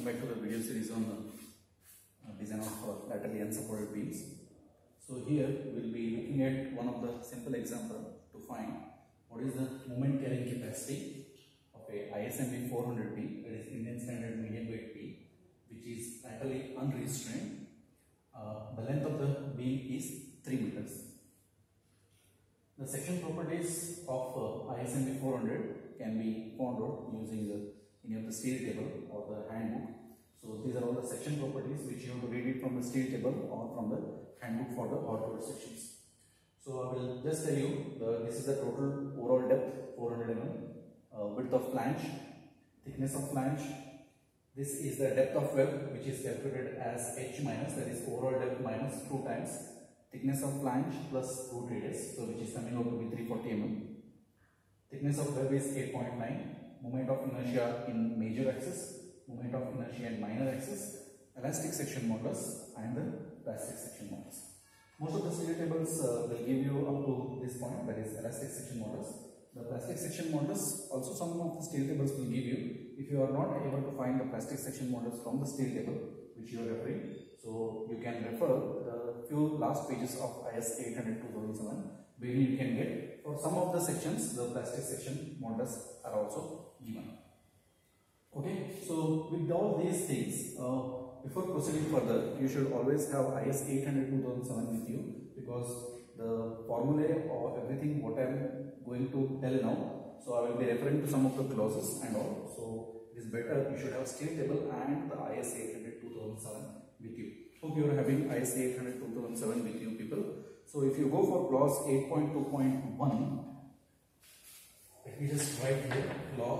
back to the video series on design of laterally unsupported beams. So here we will be looking at one of the simple example to find what is the moment carrying capacity of a ISMB 400B, that is Indian Standard Medium Weight B, which is laterally unrestrained. The length of the beam is 3 meters. The section properties of ISMB 400 can be found out using any of the steel table or the handbook. So these are all the section properties which you have to read it from the steel table or from the handbook for the hardwood sections. So I will just tell you, this is the total overall depth 400 mm, width of flange, thickness of flange. This is the depth of web, which is calculated as h minus, that is overall depth minus 2 times thickness of flange plus root radius, so which is coming out to be 340 mm. Thickness of web is 8.9. Moment of inertia in major axis, moment of inertia in minor axis, elastic section modulus and the plastic section modulus. Most of the steel tables will give you up to this point, that is elastic section modulus. The plastic section modulus also some of the steel tables will give you. If you are not able to find the plastic section modulus from the steel table which you are referring, so you can refer the few last pages of IS 800-2007 where you can get for some of the sections the plastic section modulus are also given. Okay, so with all these things, before proceeding further, you should always have IS 800-2007 with you, because the formulae or everything what I am going to tell now, so I will be referring to some of the clauses and all. So it is better you should have steel table and the IS 800-2007 with you. Hope you are having IS 800-2007 with you, people. So if you go for clause 8.2.1, let me just write here clause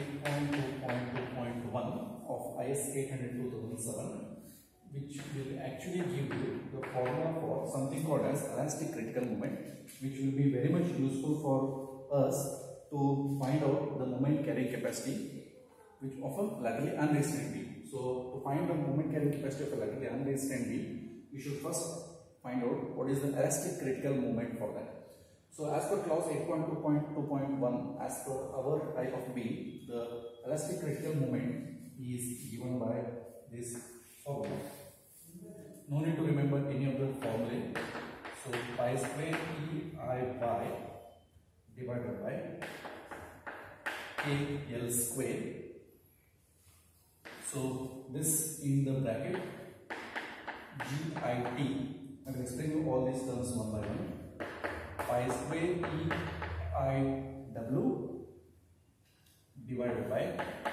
8.2.2.1 of IS 800-2007, which will actually give you the formula for something called as elastic critical moment, which will be very much useful for us to find out the moment carrying capacity which of a laterally unrestrained beam. So to find the moment carrying capacity of a laterally unrestrained beam, you should first find out what is the elastic critical moment for that. So as per clause 8.2.2.1, as per our type of beam, the elastic critical moment is given by this formula. No need to remember any of the formulae. So pi square EI by divided by KL square. So this in the bracket GIT. I will explain you all these terms one by one. Pi square EIW divided by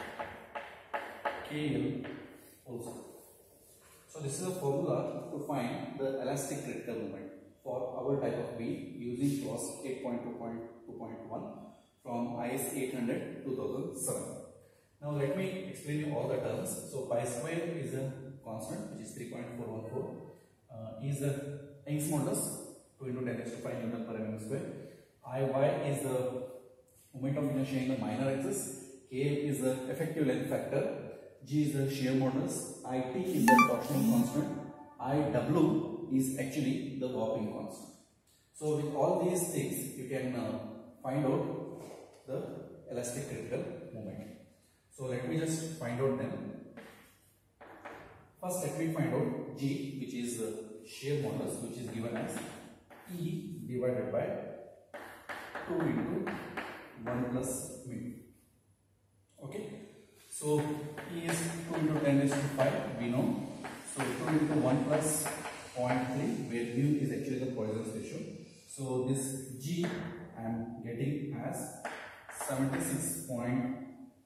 KL also. So this is a formula to find the elastic critical moment for our type of beam using clause 8.2.2.1 from IS 800-2007. Now let me explain you all the terms. So pi square is a constant which is 3.414, is the Young's modulus 2 into 10 raised to 5 Newton per mm square. Iy is the moment of inertia in the minor axis. K is the effective length factor. G is the shear modulus. It is the torsional constant. Iw is actually the warping constant. So with all these things, you can find out the elastic critical moment. So let me just find out them. First, let me find out G, which is the shear modulus, which is given as E divided by 2 into 1 plus mu. Okay. So E is 2 into 10 raised to 5, we know. So 2 into 1 plus 0.3, where mu is actually the Poisson's ratio. So this G I am getting as 76.923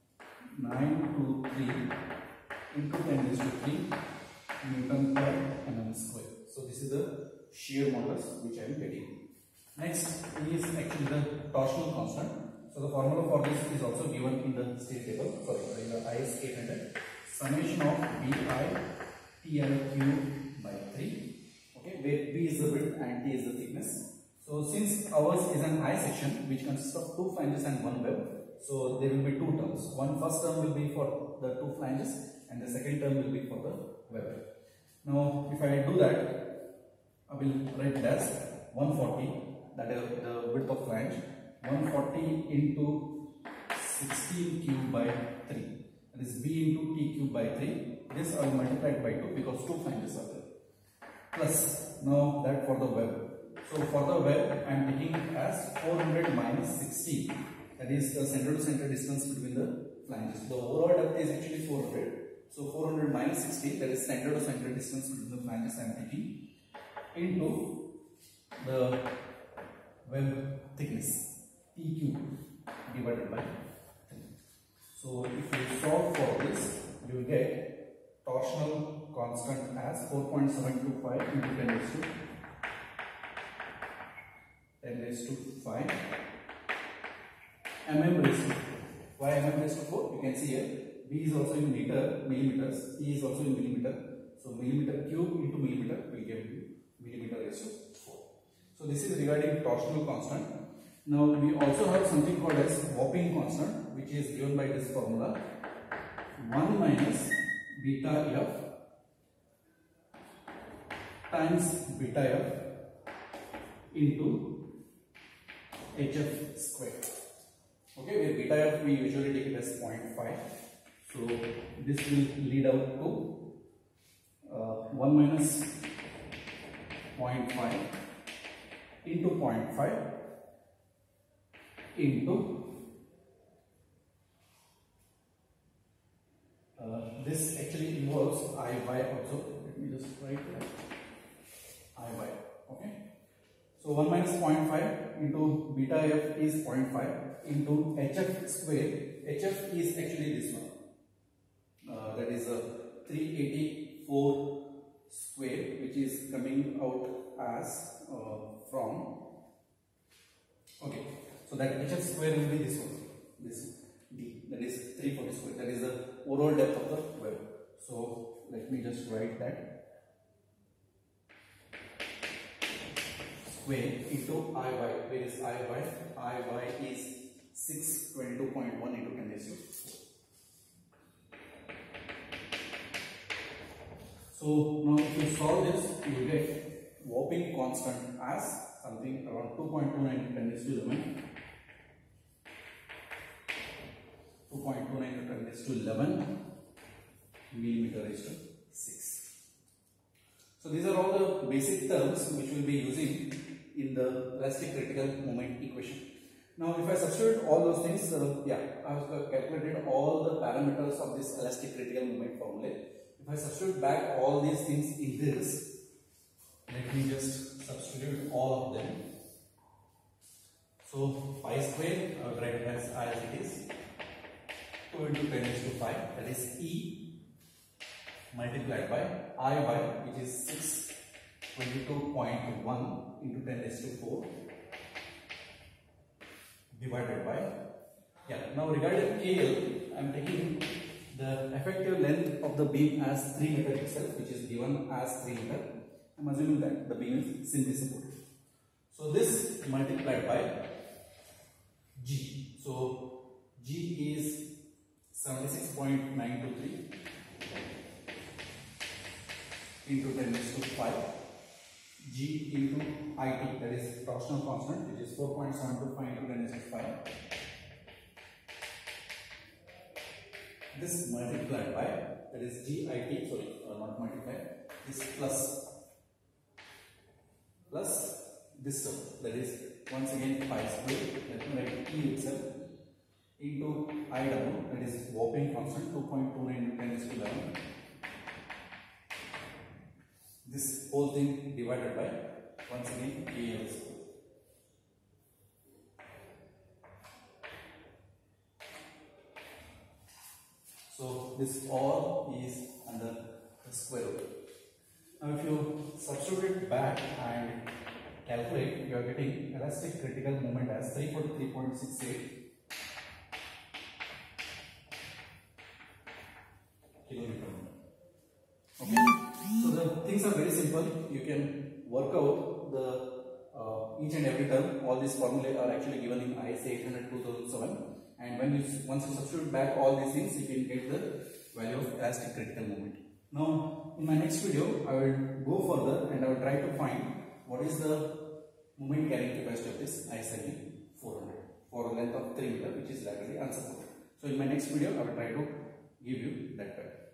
into 10 raised to 3 Newton per mm square. So this is the shear modulus which I am getting. Next is actually the torsional constant. So the formula for this is also given in the steel table, sorry, in the IS 800. Summation of BI TIQ by 3. Okay, where B is the width and T is the thickness. So since ours is an I section which consists of 2 flanges and 1 web, so there will be 2 terms. First term will be for the 2 flanges and the second term will be for the web. Now if I do that, I will write it as 140, that is the width of flange, 140 into 16 cube by 3, that is B into T cube by 3 this I will multiply it by 2 because 2 flanges are there. Plus, now that for the web. So for the web, I am taking it as 400 minus 60. That is the center to center distance between the flanges. The overall depth is actually 400. So 400 minus 60, that is center to center distance between the flanges I am taking, into the web thickness, PQ, divided by 3. So if you solve for this, you will get torsional constant as 4.725 into 10 raised to 5 mm raised to 4. Why mm raised to 4? You can see here, B is also in millimeters, E is also in millimeter. So millimeter cube into millimeter will give you millimeter raised to 4. So this is regarding torsional constant. Now we also have something called as warping constant, which is given by this formula, 1 minus beta f times beta f into hf square. Okay, where beta f we usually take it as 0.5. So this will lead out to 1 minus 0.5 into 0.5 into this actually involves Iy also. Let me just write that Iy. Okay. So 1 minus 0.5 into beta f is 0.5 into hf square. Hf is actually this one. That is 384 square, which is coming out as from. Okay. So that hf square will be this one. This d. That is 340 square. That is the overall depth of the web. So let me just write that. Square into Iy. Where is Iy? Iy is 622.1 into 10 raised to 4. So now if you solve this, you will get warping constant as something around 2.29 into 10 raised to 11. 2.29 into 10 raised to 11 millimeter raised to 6. So these are all the basic terms which we will be using in the elastic critical moment equation. Now if I substitute all those things, I have calculated all the parameters of this elastic critical moment formula. If I substitute back all these things in this, let me just substitute all of them. So pi square, I will write it as it is, 2 into 10 raised to 5, that is E multiplied by Iy, which is 622.1 into 10 raised to 4 divided by, now regarding KL, I am taking the effective length of the beam as 3 meter itself, which is given as 3 meter. I am assuming that the beam is simply supported. So this multiplied by G. So G is 76.923 into 10 raised to 5. G into IT, that is torsional constant, which is 4.725 into 10 raised to 5. This multiplied by, that is GIT, sorry, not multiplied, this plus this term, that is once again pi square, let me write E itself, into IW, that is warping constant, 2.29 into 10 raised to 11. This whole thing divided by, once again, KL square. So this all is under the square root. Now if you substitute it back and calculate, you are getting elastic critical moment as 343.68 kilometer. Okay. So the things are very simple. You can work out the each and every term. All these formulae are actually given in ISA 800/2007. And when once you substitute back all these things, you can get the value of elastic critical moment. Now, in my next video, I will go further and I will try to find what is the moment carrying capacity of this ISIB 400 for a length of 3 meter, which is laterally unsupported. So, in my next video, I will try to give you that value.